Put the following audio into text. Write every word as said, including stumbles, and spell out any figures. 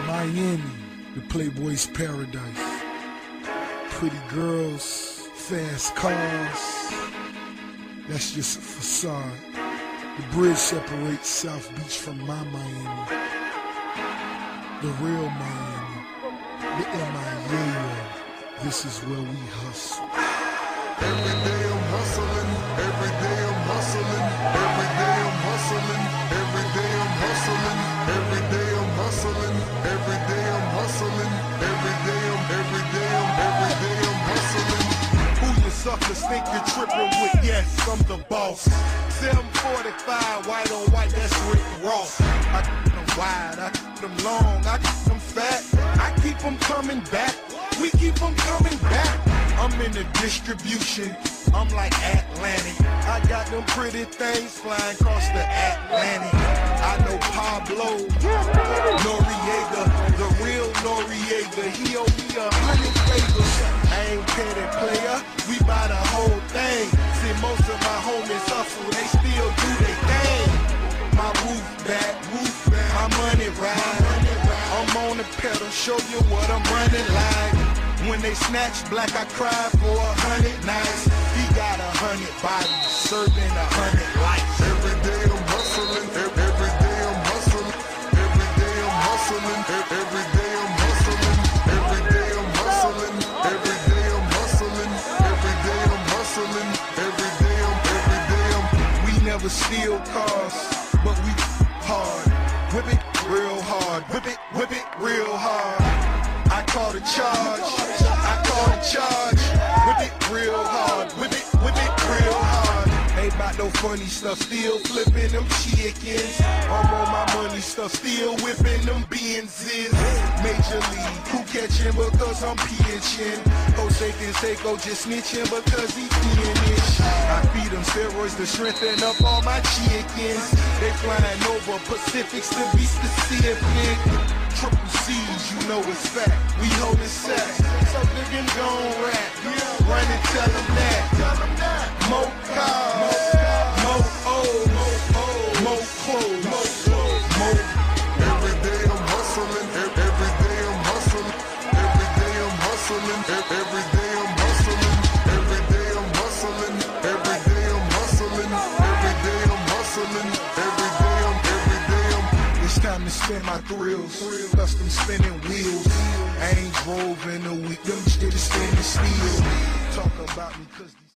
Miami, the Playboy's paradise. Pretty girls, fast cars, that's just a facade. The bridge separates South Beach from my Miami. The real Miami, the M I A. This is where we hustle. Every day I'm hustling, every day I'm hustling, every day I'm hustling, every day I'm hustling, every day I'm hustling, every day I'm hustling, every day I'm, every day I'm, every day I'm hustling. Who you suckers think you're tripping with? Yes, I'm the boss. seven forty-five, white on white, that's Rick Ross. I keep them wide, I keep them long, I keep them fat, I keep them coming back, we keep them coming back. I'm in the distribution, I'm like Atlantic. I got them pretty things flying across the Atlantic. I know Pablo Noriega, the real Noriega. He owe me a hundred favors. I ain't petty player, we buy the whole thing. See, most of my homies hustle, they still do their thing. My roof back, roof back, my money ride. I'm on the pedal, show you what I'm running like. When they snatch black, I cry for a hundred nights. He got a hundred bodies, serving a hundred lives. Every day I'm hustling, every, every day I'm hustling, every day I'm hustling, every day I'm hustling, every day I'm hustling, every day I'm hustling, every day I'm hustling, every day I'm, every day I'm. We never steal cars, but we hard. Whip it real hard, whip it, whip it real hard. I call the charge, I call the charge. Whip it real hard, whip it, whip it real hard. Ain't about no funny stuff, still flipping them chickens. I'm on my money stuff, still whipping them Benzes. Major league, who catching because I'm pitching? Jose Canseco just snitching because he finished. I feed them steroids to strengthen up all my chickens. They flying over Pacifics to be specific. Triple C's, you know it's fact. We hold it sack. So nigga gon' rap. Run and tell them that. More cars, more O's, more clothes, more. Every day I'm hustling. Every day I'm hustling. Every day I'm hustling. Every day I'm hustling. Every day I'm hustling. Every day I'm hustling. Every day I'm hustling. Every day I'm, every day I'm. It's time to spend my thrills. Custom spinning wheels. I ain't drove in a week. Them shit is standing still. Talk about me cause